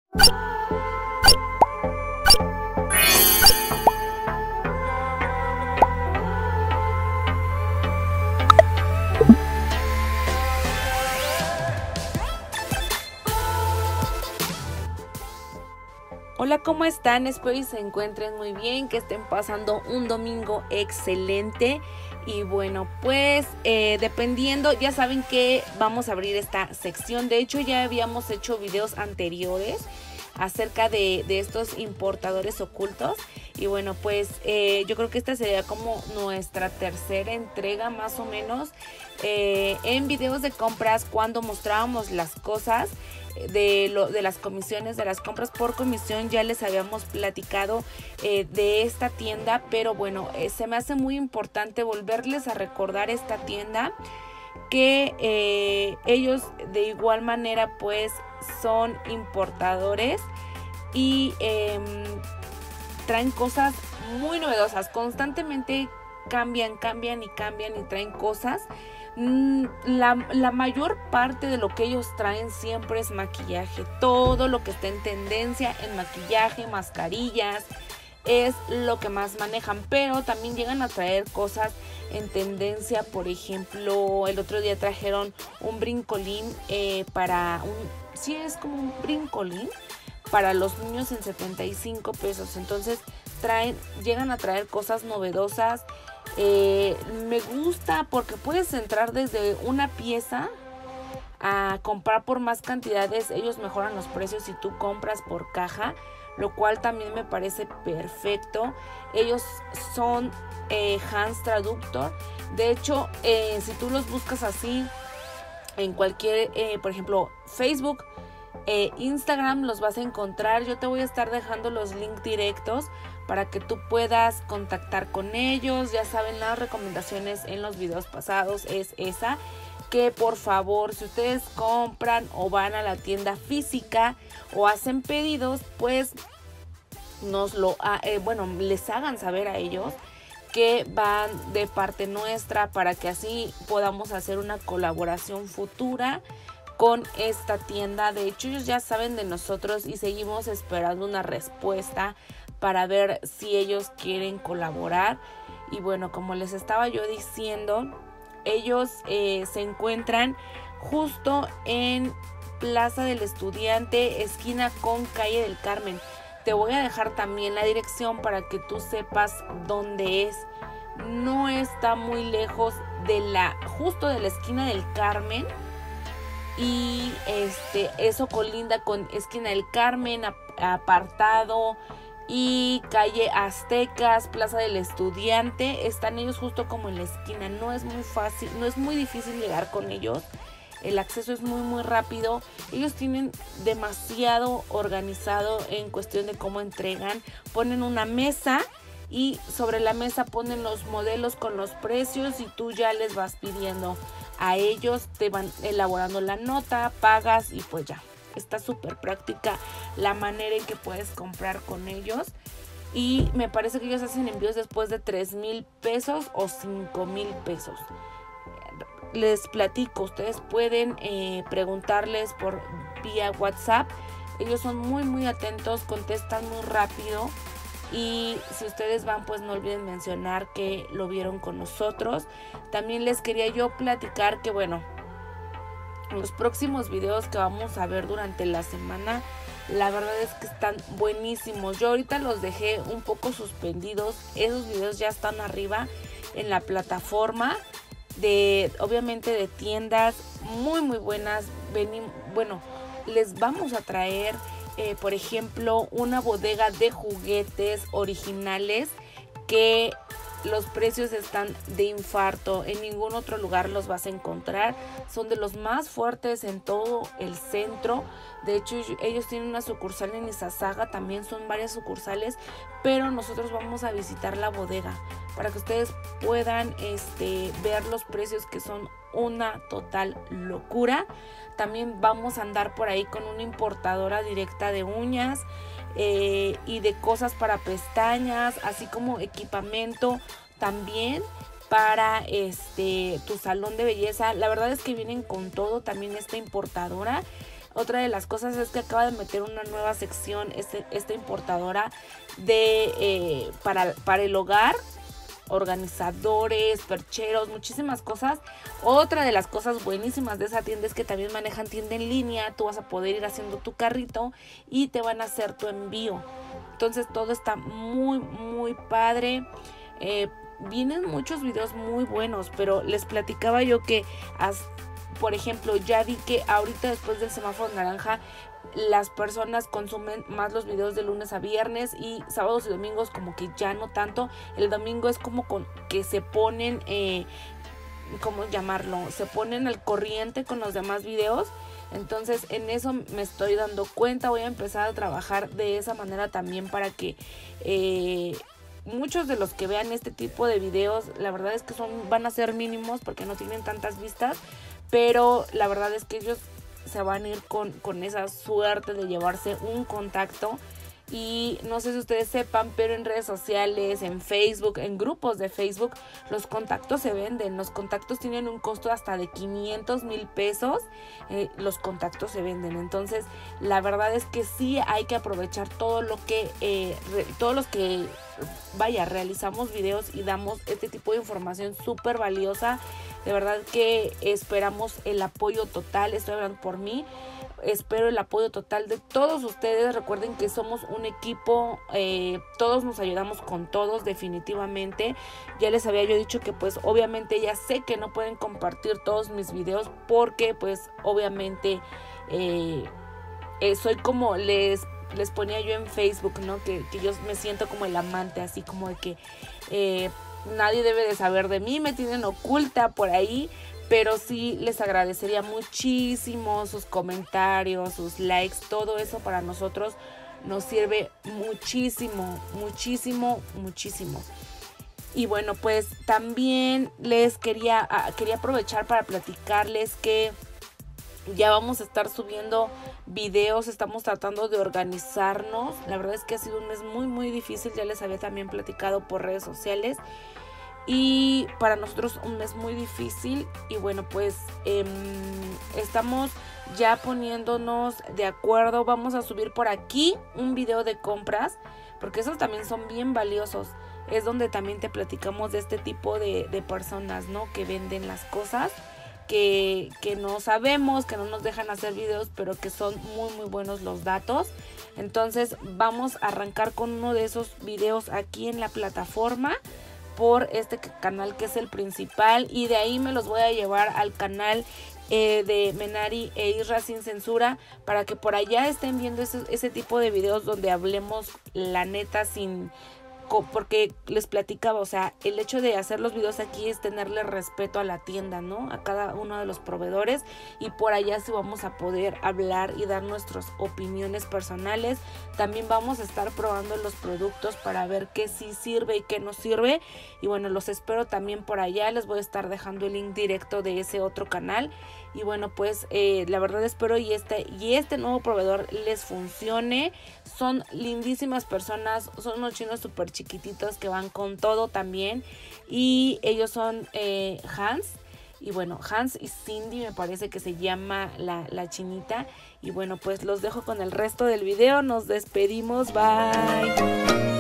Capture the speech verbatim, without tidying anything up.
Hola, ¿cómo están? Espero y se encuentren muy bien, que estén pasando un domingo excelente. Y bueno, pues eh, dependiendo, ya saben que vamos a abrir esta sección. De hecho, ya habíamos hecho videos anteriores acerca de, de estos importadores ocultos. Y bueno, pues eh, yo creo que esta sería como nuestra tercera entrega más o menos eh, en videos de compras, cuando mostrábamos las cosas de, lo, de las comisiones, de las compras por comisión. Ya les habíamos platicado eh, de esta tienda, pero bueno, eh, se me hace muy importante volverles a recordar esta tienda, que eh, ellos de igual manera pues son importadores y eh, traen cosas muy novedosas. Constantemente cambian, cambian y cambian y traen cosas. La, la mayor parte de lo que ellos traen siempre es maquillaje. Todo lo que está en tendencia en maquillaje, mascarillas, es lo que más manejan. Pero también llegan a traer cosas en tendencia. Por ejemplo, el otro día trajeron un brincolín eh, para un... Sí, es como un brincolín para los niños en setenta y cinco pesos. Entonces traen, llegan a traer cosas novedosas. Eh, me gusta porque puedes entrar desde una pieza a comprar por más cantidades. Ellos mejoran los precios si tú compras por caja, lo cual también me parece perfecto. Ellos son eh, Hans Traductor. De hecho, eh, si tú los buscas así en cualquier, eh, por ejemplo, Facebook, eh, Instagram, los vas a encontrar. Yo te voy a estar dejando los links directos para que tú puedas contactar con ellos. Ya saben, las recomendaciones en los videos pasados es esa, que por favor, si ustedes compran o van a la tienda física o hacen pedidos, pues nos lo, eh, bueno, les hagan saber a ellos que van de parte nuestra, para que así podamos hacer una colaboración futura con esta tienda. De hecho, ellos ya saben de nosotros y seguimos esperando una respuesta para ver si ellos quieren colaborar. Y bueno, como les estaba yo diciendo, ellos eh, se encuentran justo en Plaza del Estudiante, esquina con Calle del Carmen. Te voy a dejar también la dirección para que tú sepas dónde es. No está muy lejos de la, justo de la esquina del Carmen. Y este, eso colinda con esquina del Carmen, apartado y calle Aztecas, Plaza del Estudiante. Están ellos justo como en la esquina. No es muy fácil, no es muy difícil llegar con ellos. El acceso es muy muy rápido. Ellos tienen demasiado organizado en cuestión de cómo entregan. Ponen una mesa y sobre la mesa ponen los modelos con los precios y tú ya les vas pidiendo a ellos, te van elaborando la nota, pagas y pues ya. Está súper práctica la manera en que puedes comprar con ellos. Y me parece que ellos hacen envíos después de tres mil pesos o cinco mil pesos. Les platico, ustedes pueden eh, preguntarles por vía WhatsApp. Ellos son muy muy atentos, contestan muy rápido. Y si ustedes van, pues no olviden mencionar que lo vieron con nosotros. También les quería yo platicar que, bueno, los próximos videos que vamos a ver durante la semana, la verdad es que están buenísimos. Yo ahorita los dejé un poco suspendidos. Esos videos ya están arriba en la plataforma de, obviamente, de tiendas muy muy buenas. Vení, bueno, les vamos a traer Eh, por ejemplo, una bodega de juguetes originales que los precios están de infarto. En ningún otro lugar los vas a encontrar. Son de los más fuertes en todo el centro. De hecho, ellos tienen una sucursal en Izazaga. También son varias sucursales. Pero nosotros vamos a visitar la bodega para que ustedes puedan este, ver los precios, que son una total locura. También vamos a andar por ahí con una importadora directa de uñas eh, y de cosas para pestañas, así como equipamiento también para este tu salón de belleza. La verdad es que vienen con todo también esta importadora. otra de las cosas es que acaba de meter una nueva sección este, esta importadora de eh, para, para el hogar, organizadores, percheros, muchísimas cosas. Otra de las cosas buenísimas de esa tienda es que también manejan tienda en línea. Tú vas a poder ir haciendo tu carrito y te van a hacer tu envío. Entonces todo está muy muy padre. Eh, vienen muchos videos muy buenos, pero les platicaba yo que as, por ejemplo, ya vi que ahorita después del semáforo naranja las personas consumen más los videos de lunes a viernes, y sábados y domingos como que ya no tanto. El domingo es como con, que se ponen, eh, ¿cómo llamarlo? Se ponen al corriente con los demás videos. Entonces en eso me estoy dando cuenta. Voy a empezar a trabajar de esa manera también para que eh, muchos de los que vean este tipo de videos, la verdad es que son van a ser mínimos porque no tienen tantas vistas, pero la verdad es que ellos se van a ir con, con esa suerte de llevarse un contacto. Y no sé si ustedes sepan, pero en redes sociales, en Facebook, en grupos de Facebook, los contactos se venden. Los contactos tienen un costo hasta de quinientos mil pesos. Eh, los contactos se venden. Entonces, la verdad es que sí hay que aprovechar todo lo que, eh, re, todos los que, vaya, realizamos videos y damos este tipo de información súper valiosa. De verdad que esperamos el apoyo total. Estoy hablando por mí. Espero el apoyo total de todos ustedes. Recuerden que somos un equipo, eh, todos nos ayudamos con todos definitivamente. Ya les había yo dicho que pues obviamente ya sé que no pueden compartir todos mis videos porque pues obviamente eh, eh, soy como les, les ponía yo en Facebook, ¿no? Que, que yo me siento como el amante, así como de que eh, nadie debe de saber de mí, me tienen oculta por ahí. Pero sí les agradecería muchísimo sus comentarios, sus likes, todo eso para nosotros nos sirve muchísimo, muchísimo, muchísimo. Y bueno, pues también les quería, quería aprovechar para platicarles que ya vamos a estar subiendo videos, estamos tratando de organizarnos. La verdad es que ha sido un mes muy, muy difícil, ya les había también platicado por redes sociales. Y para nosotros un mes muy difícil. Y bueno, pues eh, estamos ya poniéndonos de acuerdo. Vamos a subir por aquí un video de compras, porque esos también son bien valiosos. Es donde también te platicamos de este tipo de, de personas, ¿no? Que venden las cosas que, que no sabemos, que no nos dejan hacer videos, pero que son muy muy buenos los datos. Entonces vamos a arrancar con uno de esos videos aquí en la plataforma, por este canal que es el principal, y de ahí me los voy a llevar al canal eh, de Menari e Isra Sin Censura, para que por allá estén viendo ese, ese tipo de videos donde hablemos la neta sin... Porque les platicaba, o sea, el hecho de hacer los videos aquí es tenerle respeto a la tienda, ¿no? A cada uno de los proveedores, y por allá sí vamos a poder hablar y dar nuestras opiniones personales. También vamos a estar probando los productos para ver qué sí sirve y qué no sirve. Y bueno, los espero también por allá. Les voy a estar dejando el link directo de ese otro canal. Y bueno, pues eh, la verdad espero y este, y este nuevo proveedor les funcione. Son lindísimas personas, son unos chinos súper chiquititos que van con todo también. Y ellos son eh, Hans. Y bueno, Hans y Cindy me parece que se llama la, la chinita. Y bueno, pues los dejo con el resto del video. Nos despedimos. Bye.